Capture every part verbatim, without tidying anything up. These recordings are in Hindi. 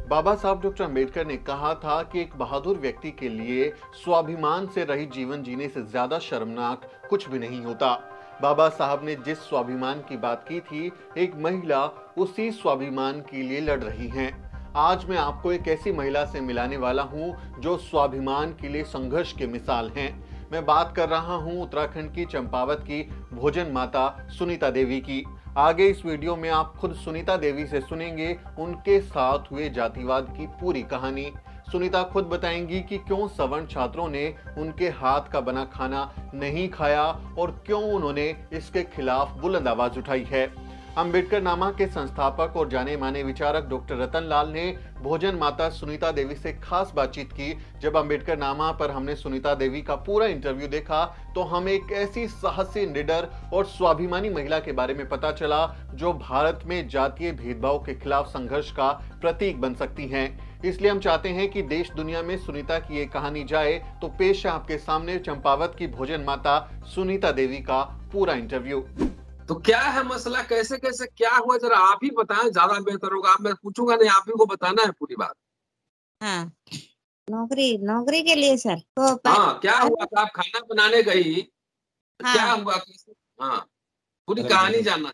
बाबा साहब डॉक्टर अंबेडकर ने कहा था कि एक बहादुर व्यक्ति के लिए स्वाभिमान से रहित जीवन जीने से ज्यादा शर्मनाक कुछ भी नहीं होता। बाबा साहब ने जिस स्वाभिमान की बात की थी, एक महिला उसी स्वाभिमान के लिए लड़ रही हैं। आज मैं आपको एक ऐसी महिला से मिलाने वाला हूं जो स्वाभिमान के लिए संघर्ष की मिसाल हैं। मैं बात कर रहा हूं उत्तराखंड की चंपावत की भोजन माता सुनीता देवी की। आगे इस वीडियो में आप खुद सुनीता देवी से सुनेंगे उनके साथ हुए जातिवाद की पूरी कहानी। सुनीता खुद बताएंगी कि क्यों सवर्ण छात्रों ने उनके हाथ का बना खाना नहीं खाया और क्यों उन्होंने इसके खिलाफ बुलंद आवाज उठाई है। अंबेडकर नामा के संस्थापक और जाने माने विचारक डॉक्टर रतन लाल ने भोजन माता सुनीता देवी से खास बातचीत की। जब अंबेडकर नामा पर हमने सुनीता देवी का पूरा इंटरव्यू देखा तो हमें एक ऐसी साहसी, निडर और स्वाभिमानी महिला के बारे में पता चला जो भारत में जातीय भेदभाव के खिलाफ संघर्ष का प्रतीक बन सकती हैं। इसलिए हम चाहते हैं कि देश दुनिया में सुनीता की ये कहानी जाए। तो पेश है आपके सामने चंपावत की भोजन माता सुनीता देवी का पूरा इंटरव्यू। तो क्या है मसला, कैसे कैसे क्या हुआ, जरा आप ही बताएं, ज्यादा बेहतर होगा। आप मैं पूछूंगा नहीं, आप ही को बताना है पूरी बात। हाँ, नौकरी नौकरी के लिए सर। तो हाँ, क्या हुआ था? आप खाना बनाने गई, हाँ, क्या हुआ, कैसे? हाँ, पूरी कहानी जानना।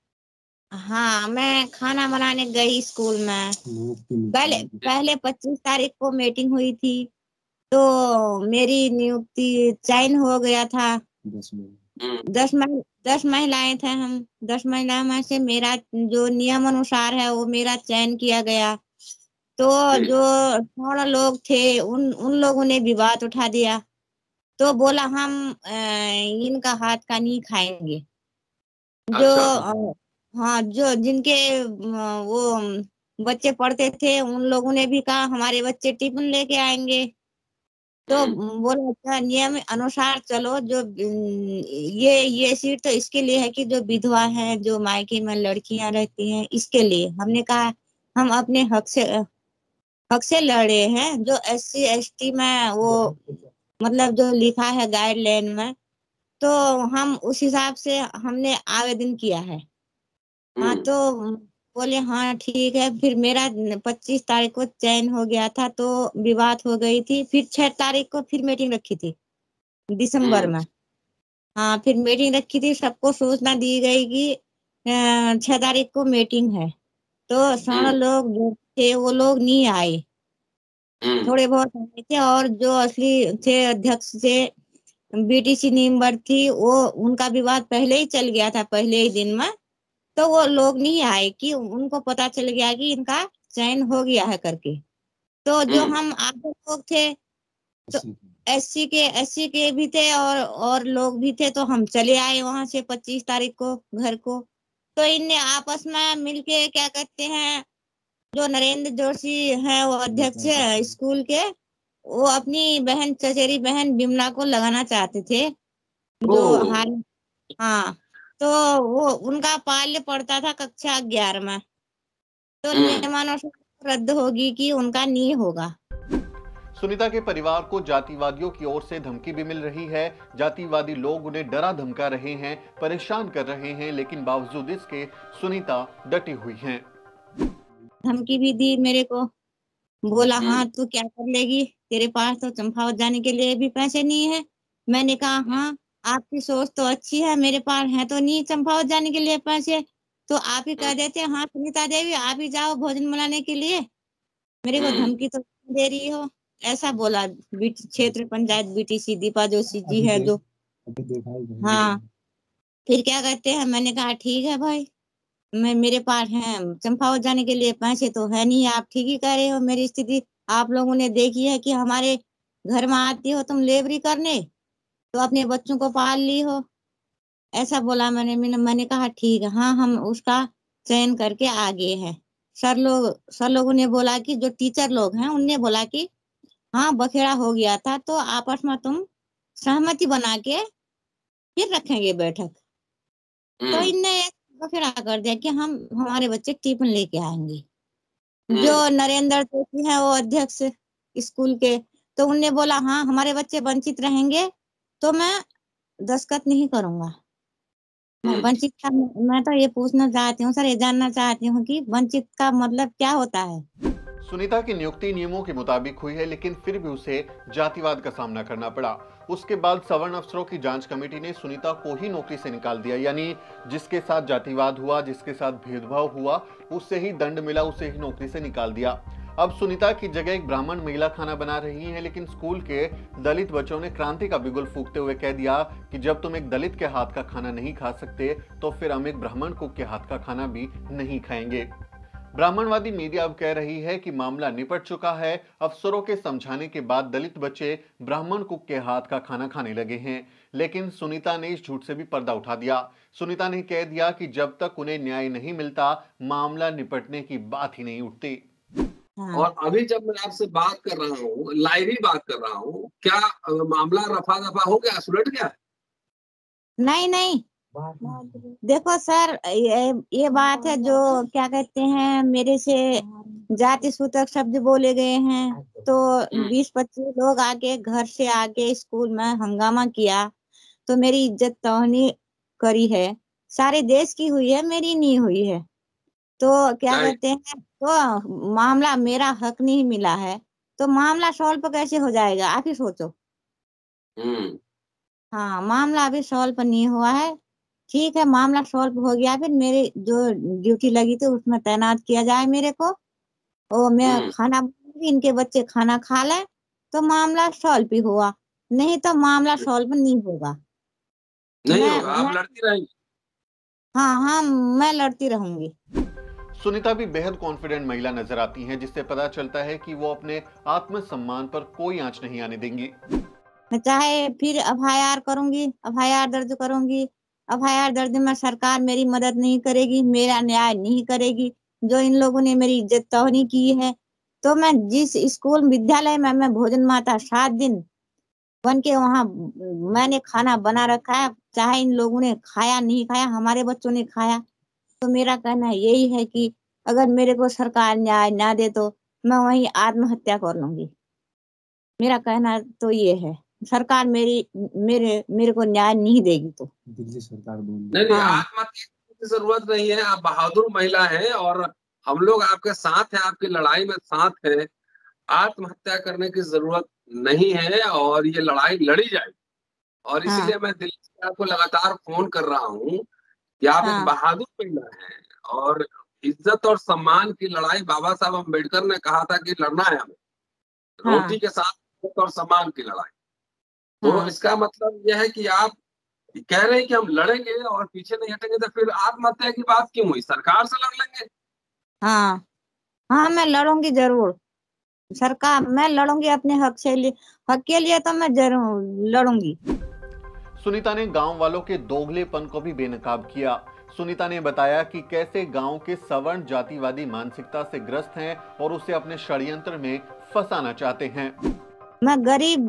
हाँ, मैं खाना बनाने गई स्कूल में। पहले पहले पच्चीस तारीख को मीटिंग हुई थी, तो मेरी नियुक्ति चयन हो गया था। दस मह, दस महिलाएं थे हम। दस महिलाओं में से मेरा जो नियम अनुसार है वो मेरा चयन किया गया। तो जो थोड़ा लोग थे उन उन लोगों ने भी बात उठा दिया, तो बोला हम इनका हाथ का नहीं खाएंगे। जो अच्छा। हाँ, जो जिनके वो बच्चे पढ़ते थे उन लोगों ने भी कहा हमारे बच्चे टिफिन लेके आएंगे। तो बोला अच्छा, नियम अनुसार चलो। जो ये ये सीट तो इसके लिए है कि जो विधवा है, जो मायके में लड़कियां रहती हैं, इसके लिए हमने कहा हम अपने हक से हक से लड़े हैं। जो एस सी एस टी में वो मतलब जो लिखा है गाइडलाइन में, तो हम उस हिसाब से हमने आवेदन किया है। हाँ, तो बोले हाँ ठीक है। फिर मेरा पच्चीस तारीख को चयन हो गया था, तो विवाद हो गई थी। फिर छह तारीख को फिर मीटिंग रखी थी दिसंबर में। हाँ, फिर मीटिंग रखी थी, सबको सूचना दी गई कि छह तारीख को मीटिंग है। तो सारे लोग जो थे वो लोग नहीं आए, थोड़े बहुत आए थे। और जो असली थे अध्यक्ष थे, बीटीसी मेंबर थी, वो उनका विवाद पहले ही चल गया था, पहले ही दिन में। तो वो लोग नहीं आए कि उनको पता चल गया कि इनका चयन हो गया है करके। तो जो हम आधे लोग थे, तो एससी के एससी के भी थे और और लोग भी थे, तो हम चले आए वहां से पच्चीस तारीख को घर को। तो इनने आपस में मिलके क्या कहते हैं, जो नरेंद्र जोशी है वो अध्यक्ष है स्कूल के, वो अपनी बहन, चचेरी बहन बिमला को लगाना चाहते थे, जो हाल हाँ। तो वो उनका पाल्य पड़ता था कक्षा ग्यारह में, तो नियमानुसार रद्द होगी कि उनका नहीं होगा। सुनीता के परिवार को जातिवादियों की ओर से धमकी भी मिल रही है। जातिवादी लोग उन्हें डरा धमका रहे हैं, परेशान कर रहे हैं, लेकिन बावजूद इसके सुनीता डटी हुई हैं। धमकी भी दी मेरे को, बोला हाँ तू क्या कर लेगी, तेरे पास तो चंपावत जाने के लिए भी पैसे नहीं है। मैंने कहा हाँ, आपकी सोच तो अच्छी है, मेरे पास है तो नहीं चंपावत जाने के लिए पैसे, तो आप ही कह देते हाँ सुनीता देवी आप ही जाओ भोजन बनाने के लिए, मेरे को धमकी तो दे रही हो। ऐसा बोला क्षेत्र पंचायत बीटीसी दीपा जोशी जी है जो। हाँ, फिर क्या कहते हैं, मैंने कहा ठीक है भाई, मैं मेरे पास है चंपावत जाने के लिए पैसे तो है नहीं। आप ठीक ही कह रहे हो, मेरी स्थिति आप लोगों ने देखी है कि हमारे घर में आती हो तुम लेबरी करने, तो अपने बच्चों को पाल ली हो। ऐसा बोला मैंने मैंने कहा ठीक है, हाँ हम उसका चयन करके आगे हैं। सर लोग सर लोगों ने बोला कि जो टीचर लोग हैं उनने बोला कि हाँ बखेड़ा हो गया था, तो आपस में तुम सहमति बना के फिर रखेंगे बैठक। तो इनने बखेड़ा कर दिया कि हम हमारे बच्चे टिफिन लेके आएंगे। जो नरेंद्र जोशी है वो अध्यक्ष स्कूल के, तो उनने बोला हाँ हमारे बच्चे वंचित रहेंगे तो मैं दस्तखत नहीं करूंगा। वंचित का मैं तो ये पूछना चाहती हूँ सर, ये जानना चाहती हूँ कि वंचित का मतलब क्या होता है। सुनीता की नियुक्ति नियमों के मुताबिक हुई है, लेकिन फिर भी उसे जातिवाद का सामना करना पड़ा। उसके बाद सवर्ण अफसरों की जांच कमेटी ने सुनीता को ही नौकरी से निकाल दिया, यानी जिसके साथ जातिवाद हुआ, जिसके साथ भेदभाव हुआ, उससे ही दंड मिला, उसे ही नौकरी से निकाल दिया। अब सुनीता की जगह एक ब्राह्मण महिला खाना बना रही है, लेकिन स्कूल के दलित बच्चों ने क्रांति का बिगुल फूंकते हुए कह दिया कि जब तुम एक दलित के हाथ का खाना नहीं खा सकते, तो फिर हम एक ब्राह्मण कुक के हाथ का खाना भी नहीं खाएंगे। ब्राह्मणवादी मीडिया अब कह रही है कि मामला निपट चुका है। अफसरों के समझाने के बाद दलित बच्चे ब्राह्मण कुक के हाथ का खाना खाने लगे हैं, लेकिन सुनीता ने इस झूठ से भी पर्दा उठा दिया। सुनीता ने कह दिया कि जब तक उन्हें न्याय नहीं मिलता, मामला निपटने की बात ही नहीं उठती। हाँ। और अभी जब मैं आपसे बात कर रहा हूँ, लाइव ही बात कर रहा हूँ, क्या अ, मामला रफा दफा हो गया, सुलट गया? नहीं नहीं, देखो सर, ये, ये बात है जो क्या कहते हैं, मेरे से जाति सूचक शब्द बोले गए हैं, तो बीस पच्चीस लोग आके घर से आके स्कूल में हंगामा किया, तो मेरी इज्जत तोहनी करी है। सारे देश की हुई है, मेरी नहीं हुई है। तो क्या नहीं। कहते हैं, तो मामला मेरा हक नहीं मिला है, तो मामला सॉल्व कैसे हो जाएगा, आप ही सोचो। हम्म हाँ, मामला अभी सॉल्व नहीं हुआ है। ठीक है, मामला सॉल्व हो गया, फिर मेरी जो ड्यूटी लगी थी उसमें तैनात किया जाए मेरे को, और मैं हम्म खाना बनाऊंगी, इनके बच्चे खाना खा लें, तो मामला सॉल्व भी हुआ। नहीं तो मामला सॉल्व नहीं होगा। नहीं मैं होगा, आप मैं लड़ती रहेंगी। हाँ हाँ, मैं लड़ती रहूंगी। सुनीता भी बेहद कॉन्फिडेंट महिला नजर आती हैं, जिससे पता चलता है कि वो अपने आत्मसम्मान पर कोई आंच नहीं आने देंगी। मैं चाहे फिर एफ आई आर करूंगी, एफ आई आर दर्ज करूंगी। एफ आई आर दर्ज में सरकार मेरी मदद नहीं करेगी, मेरा न्याय नहीं करेगी, जो इन लोगों ने मेरी इज्जत तोहनी की है। तो मैं जिस स्कूल विद्यालय में मैं भोजन माता सात दिन बन के वहां मैंने खाना बना रखा है, चाहे इन लोगों ने खाया नहीं खाया, हमारे बच्चों ने खाया, तो मेरा कहना यही है कि अगर मेरे को सरकार न्याय ना दे तो मैं वहीं आत्महत्या कर लूंगी। मेरा कहना तो ये है, सरकार मेरी मेरे मेरे को न्याय नहीं देगी तो। दिल्ली सरकार बोल नहीं नहीं, हाँ आत्महत्या की जरूरत नहीं है, आप बहादुर महिला हैं और हम लोग आपके साथ हैं, आपकी लड़ाई में साथ हैं। आत्महत्या करने की जरूरत नहीं है और ये लड़ाई लड़ी जाएगी। और हाँ इसीलिए मैं दिल्ली से आपको लगातार फोन कर रहा हूँ कि आप एक हाँ बहादुर महिला हैं और इज्जत और सम्मान की लड़ाई बाबा साहब अम्बेडकर ने कहा था कि लड़ना है हमें, रोटी हाँ के साथ इज्जत और सम्मान की लड़ाई। तो हाँ इसका मतलब यह है कि आप कह रहे हैं कि हम लड़ेंगे और पीछे नहीं हटेंगे, तो फिर आत्महत्या की बात क्यों हुई? सरकार से लड़ लेंगे। हाँ हाँ, मैं लड़ूंगी जरूर। सरकार, मैं लड़ूंगी अपने हक से लिए, हक के लिए तो मैं जरूर लड़ूंगी। सुनीता ने गांव वालों के दोगलेपन को भी बेनकाब किया। सुनीता ने बताया कि कैसे गांव के सवर्ण जातिवादी मानसिकता से ग्रस्त हैं और उसे अपने षड्यंत्र में फंसाना चाहते हैं। मैं गरीब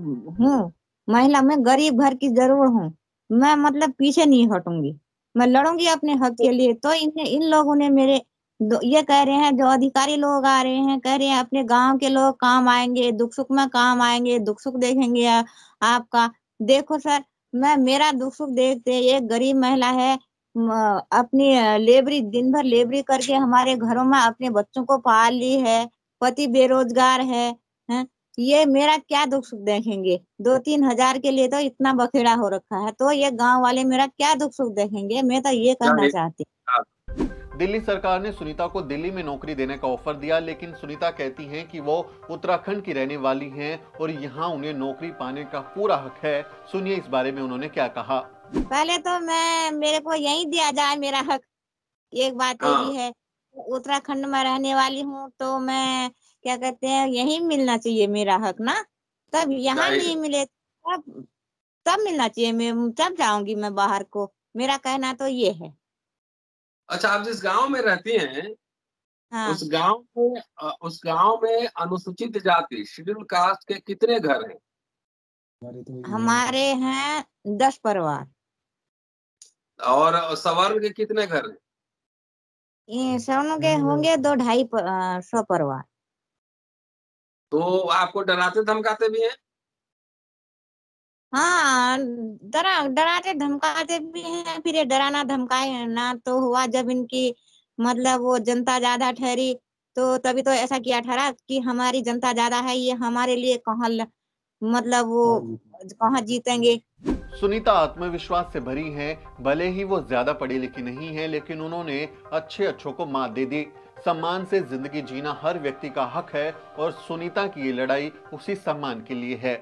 हूँ महिला, मैं गरीब घर की जरूर हूँ, मैं मतलब पीछे नहीं हटूंगी, मैं लड़ूंगी अपने हक के लिए। तो इन इन लोगों ने मेरे दो- ये कह रहे हैं, जो अधिकारी लोग आ रहे हैं, कह रहे हैं अपने गांव के लोग काम आएंगे, दुख सुख में काम आएंगे, दुख सुख देखेंगे आ, आपका। देखो सर, मैं मेरा दुख सुख देखते, एक गरीब महिला है, म, अपनी अ, लेबरी दिन भर लेबरी करके हमारे घरों में अपने बच्चों को पाल ली है, पति बेरोजगार है, हैं? ये मेरा क्या दुख सुख देखेंगे? दो तीन हजार के लिए तो इतना बखेड़ा हो रखा है, तो ये गांव वाले मेरा क्या दुख सुख देखेंगे? मैं तो ये कहना चाहती हूँ। दिल्ली सरकार ने सुनीता को दिल्ली में नौकरी देने का ऑफर दिया, लेकिन सुनीता कहती हैं कि वो उत्तराखंड की रहने वाली हैं और यहाँ उन्हें नौकरी पाने का पूरा हक है। सुनिए इस बारे में उन्होंने क्या कहा। पहले तो मैं मेरे को यही दिया जाए मेरा हक। एक बात ये भी हाँ है, उत्तराखंड में रहने वाली हूँ, तो मैं क्या कहते हैं, यही मिलना चाहिए मेरा हक ना। तब यहाँ जाहिर नहीं है। मिले तब तब मिलना चाहिए, मैं तब जाऊंगी मैं बाहर को। मेरा कहना तो ये है। अच्छा, आप जिस गांव में रहती हैं हाँ, उस गांव में अ, उस गांव में अनुसूचित जाति शेड्यूल कास्ट के कितने घर हैं? हमारे तो ये हमारे हैं दस परिवार। और सवर्ण के कितने घर हैं? ये सवर्ण के होंगे दो ढाई प- अ, सौ परिवार। तो आपको डराते धमकाते भी हैं? हाँ, डरा डराते धमकाते भी हैं। फिर ये डराना धमकाए ना तो हुआ जब इनकी मतलब वो जनता ज्यादा ठहरी, तो तभी तो ऐसा किया ठहरा कि हमारी जनता ज्यादा है, ये हमारे लिए कहाँ ल- मतलब वो कहाँ जीतेंगे। सुनीता आत्मविश्वास से भरी हैं। भले ही वो ज्यादा पढ़ी लिखी नहीं है, लेकिन उन्होंने अच्छे अच्छों को मात दे दी। सम्मान से जिंदगी जीना हर व्यक्ति का हक है और सुनीता की ये लड़ाई उसी सम्मान के लिए है।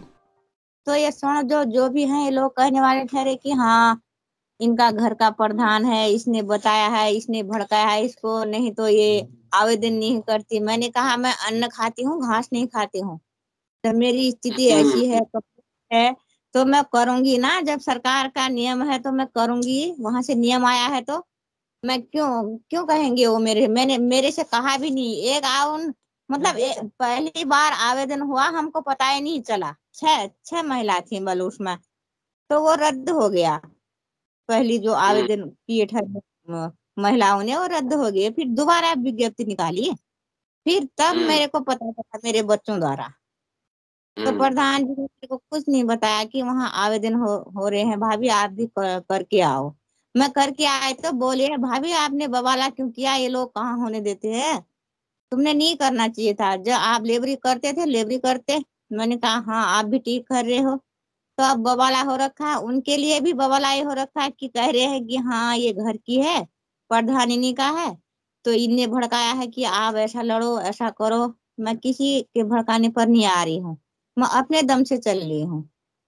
तो ये सुनो, जो जो भी हैं ये लोग कहने वाले ठहरे कि हाँ इनका घर का प्रधान है, इसने बताया है, इसने भड़काया है इसको, नहीं तो ये आवेदन नहीं करती। मैंने कहा मैं अन्न खाती हूँ, घास नहीं खाती हूँ। तो मेरी स्थिति ऐसी है तो है तो मैं करूंगी ना, जब सरकार का नियम है तो मैं करूंगी, वहां से नियम आया है तो मैं क्यों क्यों कहेंगे वो मेरे मैंने मेरे से कहा भी नहीं। एक आउन मतलब ए, पहली बार आवेदन हुआ, हमको पता ही नहीं चला। छह छह महिला थी बल उसमें, तो वो रद्द हो गया। पहली जो आवेदन किए थे अ, महिलाओं ने, वो रद्द हो गए। फिर दोबारा विज्ञप्ति निकाली, फिर तब मेरे को पता चला मेरे बच्चों द्वारा। तो प्रधान जी ने मेरे को कुछ नहीं बताया कि वहाँ आवेदन हो हो रहे हैं, भाभी आप भी कर, करके आओ। मैं करके आए तो बोले भाभी आपने बवाला क्यों किया, ये लोग कहाँ होने देते हैं, तुमने नहीं करना चाहिए था। जब आप लेबरी करते थे लेबरी करते। मैंने कहा हाँ आप भी ठीक कर रहे हो। तो अब बवाला हो रखा है, उनके लिए भी बवाला ये हो रखा है कि कह रहे हैं कि हाँ ये घर की है, प्रधानिनी का है, तो इनने भड़काया है कि आप ऐसा लड़ो ऐसा करो। मैं किसी के भड़काने पर नहीं आ रही हूँ, मैं अपने दम से चल रही हूँ।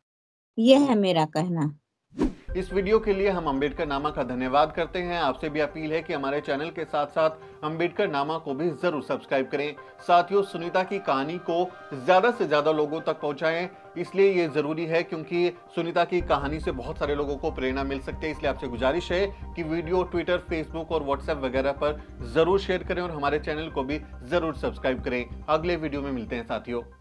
ये है मेरा कहना। इस वीडियो के लिए हम अंबेडकर नामा का धन्यवाद करते हैं। आपसे भी अपील है कि हमारे चैनल के साथ साथ अंबेडकर नामा को भी जरूर सब्सक्राइब करें। साथियों, सुनीता की कहानी को ज्यादा से ज्यादा लोगों तक पहुंचाएं, इसलिए ये जरूरी है क्योंकि सुनीता की कहानी से बहुत सारे लोगों को प्रेरणा मिल सकती है। इसलिए आपसे गुजारिश है कि वीडियो ट्विटर, फेसबुक और व्हाट्सएप वगैरह पर जरूर शेयर करें और हमारे चैनल को भी जरूर सब्सक्राइब करें। अगले वीडियो में मिलते हैं साथियों।